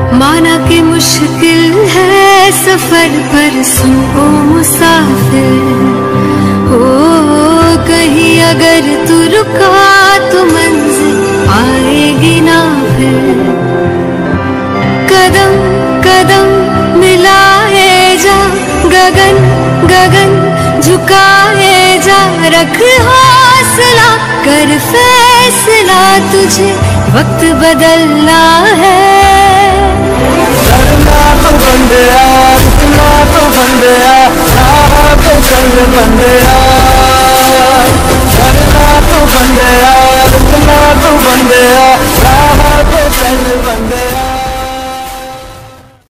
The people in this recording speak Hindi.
माना कि मुश्किल है सफर पर सुन ओ मुसाफिर, हो कहीं अगर तू रुका तो मंजिल आएगी ना फिर। कदम कदम मिलाए जा, गगन गगन झुकाए जा, रख हौसला कर फैसला, तुझे वक्त बदलना है। डरना तो बंदिया, रुकना तो बंदिया, राह पे चल बंदिया।